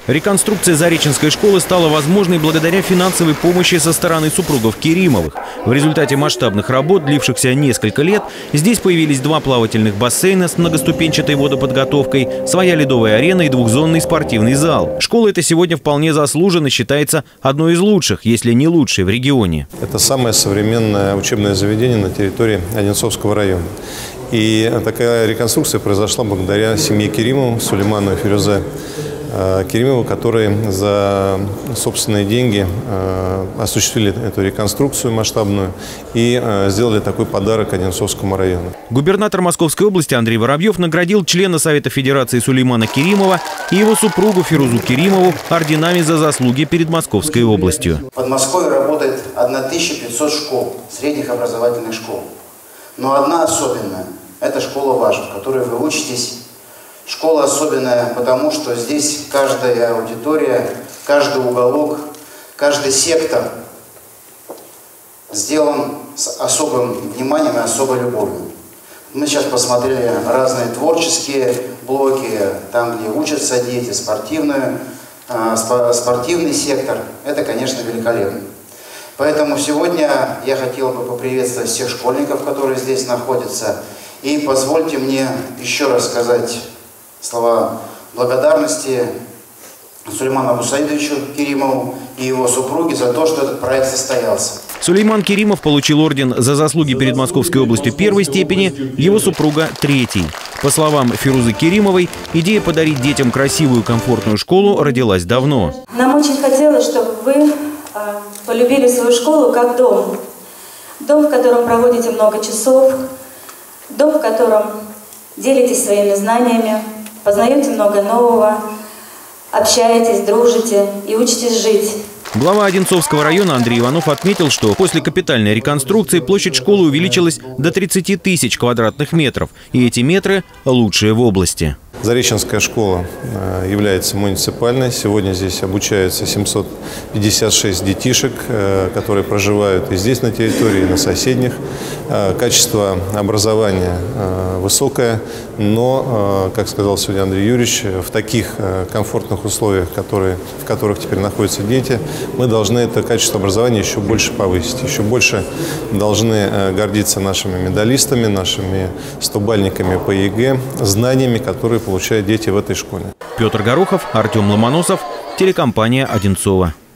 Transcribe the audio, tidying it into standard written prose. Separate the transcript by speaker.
Speaker 1: Реконструкция Зареченской школы стала возможной благодаря финансовой помощи со стороны супругов Керимовых. В результате масштабных работ, длившихся несколько лет, здесь появились 2 плавательных бассейна с многоступенчатой водоподготовкой, своя ледовая арена и двухзонный спортивный зал. Школа эта сегодня вполне заслуженно считается одной из лучших, если не лучшей в регионе.
Speaker 2: Это самое современное учебное заведение на территории Одинцовского района. И такая реконструкция произошла благодаря семье Керимовых, Сулейману и Фирузе Керимову, которые за собственные деньги осуществили эту реконструкцию масштабную и сделали такой подарок Одинцовскому району.
Speaker 1: Губернатор Московской области Андрей Воробьев наградил члена Совета Федерации Сулеймана Керимова и его супругу Фирузу Керимову орденами за заслуги перед Московской областью.
Speaker 3: В Подмосковье работает 1500 школ, средних образовательных школ. Но одна особенная – это школа ваша, в которой вы учитесь. Школа особенная, потому что здесь каждая аудитория, каждый уголок, каждый сектор сделан с особым вниманием и особой любовью. Мы сейчас посмотрели разные творческие блоки, там, где учатся дети, спортивный сектор. Это, конечно, великолепно. Поэтому сегодня я хотел бы поприветствовать всех школьников, которые здесь находятся. И позвольте мне еще раз сказать слова благодарности Сулейману Абусаидовичу Керимову и его супруге за то, что этот проект состоялся.
Speaker 1: Сулейман Керимов получил орден за заслуги перед Московской областью 1-й степени, его супруга 3-й. По словам Фирузы Керимовой, идея подарить детям красивую, комфортную школу родилась давно.
Speaker 4: Нам очень хотелось, чтобы вы полюбили свою школу как дом. Дом, в котором проводите много часов, дом, в котором делитесь своими знаниями, познаете много нового, общаетесь, дружите и учитесь жить.
Speaker 1: Глава Одинцовского района Андрей Иванов отметил, что после капитальной реконструкции площадь школы увеличилась до 30 тысяч квадратных метров. И эти метры лучшие в области.
Speaker 2: Зареченская школа является муниципальной. Сегодня здесь обучаются 756 детишек, которые проживают и здесь на территории, и на соседних. Качество образования высокое, но, как сказал сегодня Андрей Юрьевич, в таких комфортных условиях, в которых теперь находятся дети, мы должны это качество образования еще больше повысить. Еще больше должны гордиться нашими медалистами, нашими 100-бальниками по ЕГЭ, знаниями, которые получают дети в этой школе.
Speaker 1: Петр Горохов, Артем Ломоносов, телекомпания «Одинцово».